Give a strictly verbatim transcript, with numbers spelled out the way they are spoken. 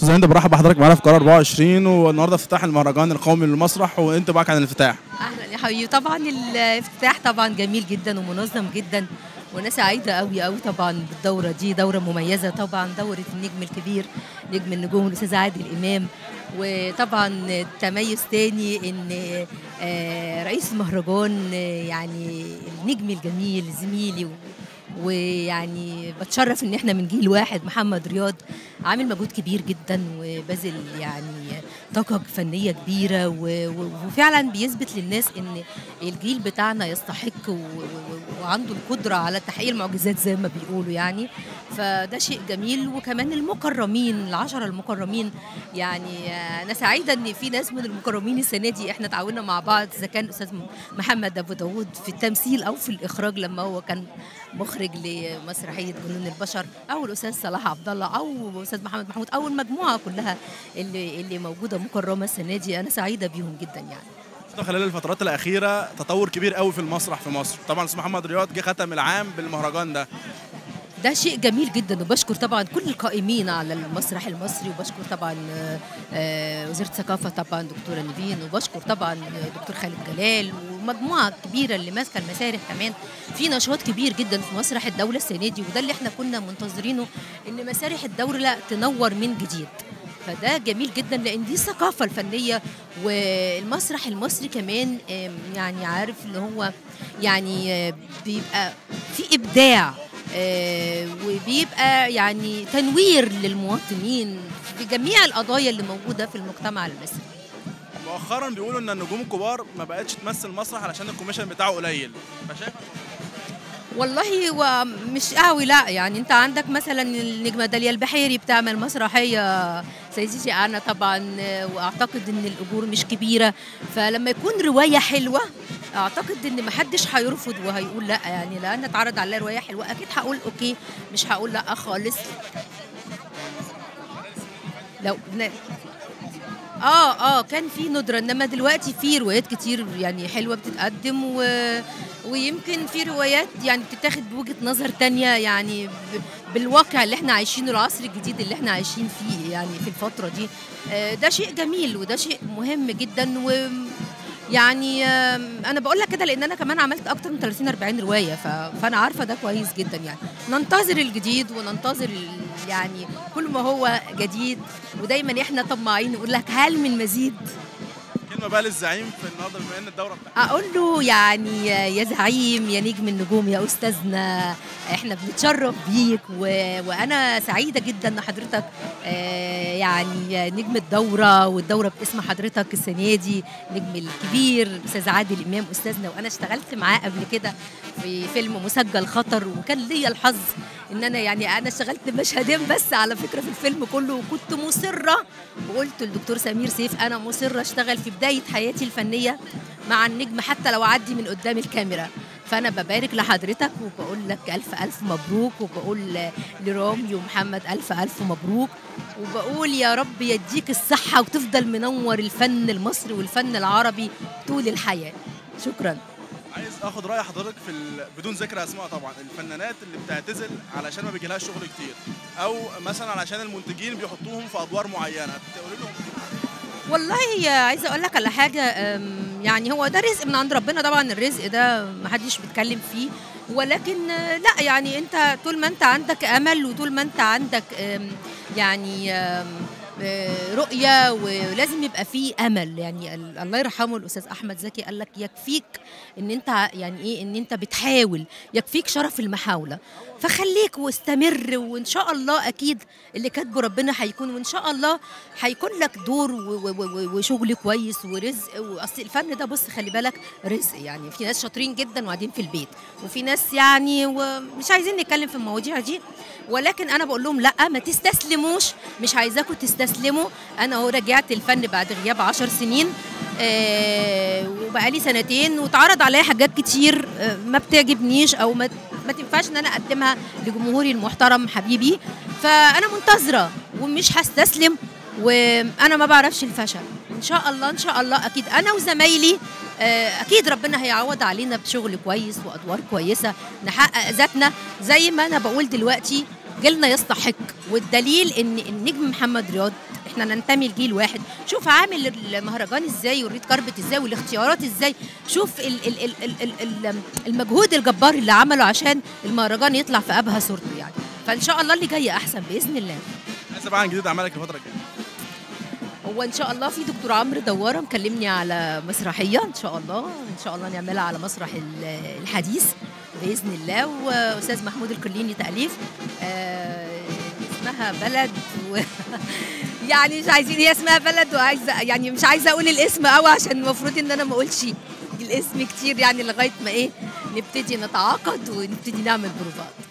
استاذ هند، برحب بحضرتك معانا في قرار أربعة وعشرين، والنهارده افتتاح المهرجان القومي للمسرح، وانت معاك عن الافتتاح. اهلا يا حبيبي. طبعا الافتتاح طبعا جميل جدا ومنظم جدا، وانا سعيده قوي قوي طبعا بالدوره دي. دوره مميزه طبعا، دوره النجم الكبير نجم النجوم الاستاذ عادل امام. وطبعا تميز تاني ان رئيس المهرجان يعني النجم الجميل زميلي، ويعني بتشرف ان احنا من جيل واحد. محمد رياض عامل مجهود كبير جدا وبذل يعني طاقه فنيه كبيره، وفعلا بيثبت للناس ان الجيل بتاعنا يستحق وعنده القدره على تحقيق المعجزات زي ما بيقولوا يعني. فده شيء جميل. وكمان المكرمين، العشرة المكرمين، يعني انا سعيده ان في ناس من المكرمين السنه دي احنا تعاوننا مع بعض، اذا كان الاستاذ محمد ابو داوود في التمثيل او في الاخراج لما هو كان مخرج لمسرحيه جنون البشر، او الاستاذ صلاح عبد الله، او الاستاذ محمد محمود، او المجموعه كلها اللي اللي موجوده مكرمه السنه دي. انا سعيده بيهم جدا يعني. خلال الفترات الاخيره تطور كبير قوي في المسرح في مصر، طبعا الاستاذ محمد رياض جه ختم العام بالمهرجان ده. ده شيء جميل جدا، وبشكر طبعا كل القائمين على المسرح المصري، وبشكر طبعا وزيره الثقافه طبعا دكتوره نيفين، وبشكر طبعا دكتور خالد جلال ومجموعه كبيره اللي ماسكه المسارح. كمان في نشاط كبير جدا في مسرح الدوله السنه دي، وده اللي احنا كنا منتظرينه، ان مسارح الدوله تنور من جديد. فده جميل جدا لان دي الثقافه الفنيه. والمسرح المصري كمان يعني عارف اللي هو يعني بيبقى في ابداع، آه وبيبقى يعني تنوير للمواطنين في جميع القضايا اللي موجوده في المجتمع المصري. مؤخرا بيقولوا ان النجوم الكبار ما بقتش تمثل مسرح علشان الكوميشن بتاعه قليل، فشايف؟ والله هو مش قوي، لا يعني انت عندك مثلا النجمه داليا البحيري بتعمل مسرحيه سيدتي انا طبعا، واعتقد ان الاجور مش كبيره، فلما يكون روايه حلوه اعتقد ان محدش هيرفض وهيقول لا يعني. لان اتعرض عليا روايه حلوه اكيد هقول اوكي، مش هقول لا خالص. لو اه اه كان في ندره، انما دلوقتي في روايات كتير يعني حلوه بتتقدم، و... ويمكن في روايات يعني بتتاخد بوجهه نظر تانية يعني بالواقع اللي احنا عايشينه، العصر الجديد اللي احنا عايشين فيه يعني في الفتره دي. آه ده شيء جميل وده شيء مهم جدا. و يعني انا بقول لك كده لان انا كمان عملت اكتر من ثلاثين أربعين روايه، فانا عارفه ده كويس جدا يعني. ننتظر الجديد وننتظر يعني كل ما هو جديد، ودايما احنا طماعين نقول لك هل من مزيد. كلمه بقى للزعيم في النهارده بما ان الدوره بتاعتنا. اقول له يعني يا زعيم يا نجم النجوم يا استاذنا، احنا بنتشرف بيك، و... وانا سعيده جدا ان حضرتك آه يعني نجم الدوره، والدوره باسم حضرتك السنه دي نجم الكبير الاستاذ عادل امام استاذنا. وانا اشتغلت معاه قبل كده في فيلم مسجل خطر، وكان ليا الحظ ان انا يعني انا اشتغلت مشهدين بس على فكره في الفيلم كله، وكنت مصره وقلت للدكتور سمير سيف انا مصره اشتغل في بدايه حياتي الفنيه مع النجم حتى لو عدي من قدام الكاميرا. فانا ببارك لحضرتك وبقول لك الف الف مبروك، وبقول لرامي ومحمد الف الف مبروك، وبقول يا رب يديك الصحه وتفضل منور الفن المصري والفن العربي طول الحياه. شكرا. عايز اخد راي حضرتك في ال... بدون ذكر اسماء طبعا، الفنانات اللي بتعتزل علشان ما بيجيلهاش شغل كتير، او مثلا علشان المنتجين بيحطوهم في ادوار معينه، تقولي لهم؟ والله عايزه اقول لك على حاجه، يعني هو ده رزق من عند ربنا طبعا، الرزق ده ما حدش بيتكلم فيه، ولكن لا يعني انت طول ما انت عندك امل، وطول ما انت عندك يعني رؤيه، ولازم يبقى فيه امل يعني. الله يرحمه الاستاذ احمد زكي قال لك يكفيك ان انت يعني ايه ان انت بتحاول، يكفيك شرف المحاوله، فخليك واستمر، وان شاء الله اكيد اللي كاتبه ربنا هيكون، وان شاء الله هيكون لك دور وشغل كويس ورزق. واصل الفن ده بص خلي بالك رزق يعني، في ناس شاطرين جدا وقاعدين في البيت، وفي ناس يعني ومش عايزين نتكلم في المواضيع دي، ولكن انا بقول لهم لا ما تستسلموش، مش عايزاكم تستسلموا. انا اهو رجعت الفن بعد غياب عشر سنين، آه وبقالي سنتين، واتعرض عليا حاجات كتير آه ما بتعجبنيش او ما ما تنفعش ان انا اقدمها لجمهوري المحترم حبيبي، فانا منتظره ومش هستسلم، وانا ما بعرفش الفشل. ان شاء الله ان شاء الله اكيد انا وزمايلي آه اكيد ربنا هيعوض علينا بشغل كويس وادوار كويسه، نحقق ذاتنا زي ما انا بقول دلوقتي. جيلنا يستحق، والدليل ان النجم محمد رياض احنا ننتمي لجيل واحد. شوف عامل المهرجان ازاي والريد كاربت ازاي والاختيارات ازاي، شوف ال ال ال ال ال ال المجهود الجبار اللي عمله عشان المهرجان يطلع في ابهى صورته يعني. فان شاء الله اللي جاي احسن باذن الله. عايز بقى عن جديد اعمالك الفتره الجايه. هو ان شاء الله في دكتور عمرو دواره مكلمني على مسرحيه ان شاء الله، ان شاء الله نعملها على مسرح الحديث باذن الله، واستاذ محمود الكليني تاليف آه اسمها بلد و يعني مش عايزين، هي اسمها بلد وعايزه يعني مش عايزه اقول الاسم قوي عشان المفروض ان انا ما اقولش الاسم كتير يعني لغايه ما ايه نبتدي نتعاقد ونبتدي نعمل بروفات.